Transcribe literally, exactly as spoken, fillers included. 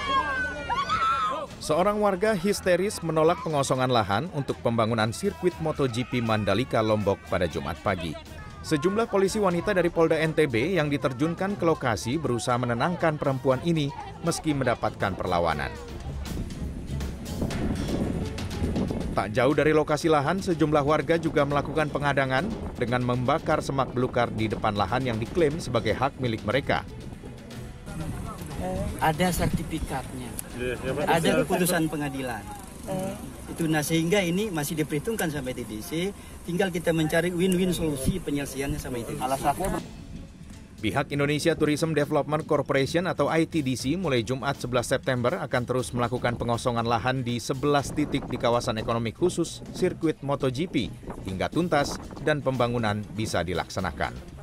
Seorang warga histeris menolak pengosongan lahan untuk pembangunan sirkuit MotoGP Mandalika Lombok pada Jumat pagi. Sejumlah polisi wanita dari Polda N T B yang diterjunkan ke lokasi berusaha menenangkan perempuan ini meski mendapatkan perlawanan. Tak jauh dari lokasi lahan, sejumlah warga juga melakukan penghadangan dengan membakar semak belukar di depan lahan yang diklaim sebagai hak milik mereka. Ada sertifikatnya, ada keputusan pengadilan. Itu nah sehingga ini masih diperhitungkan sampai T D C, tinggal kita mencari win-win solusi penyelesaiannya sampai T D C. Pihak Indonesia Tourism Development Corporation atau I T D C mulai Jumat sebelas September akan terus melakukan pengosongan lahan di sebelas titik di kawasan ekonomi khusus sirkuit MotoGP hingga tuntas dan pembangunan bisa dilaksanakan.